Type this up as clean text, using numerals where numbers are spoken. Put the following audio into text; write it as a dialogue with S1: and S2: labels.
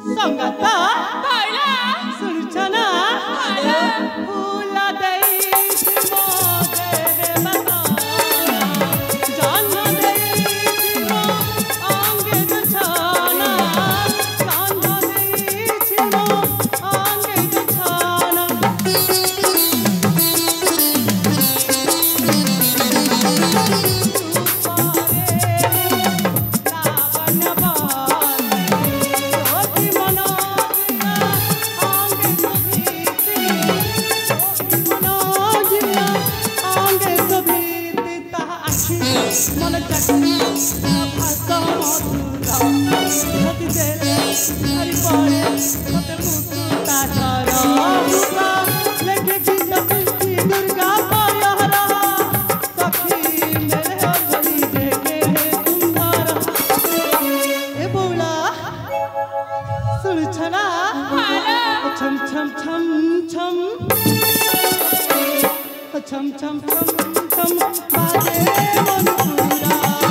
S1: संगता सुरचना फूला देश मोदे बता जान देश मो आंगे छाना जान देश मो आंगे छाना मन चटनी भाषा मधुरा देले हरि पारे मते मुक्ता चारा मुक्ता लेके गीत की दुर्गा पाया रहा सखी मेरे हरी देखे तुम्हारा ए बोला सुन छना छम छम छम छम छम छम छम छम बाजे मन पूरा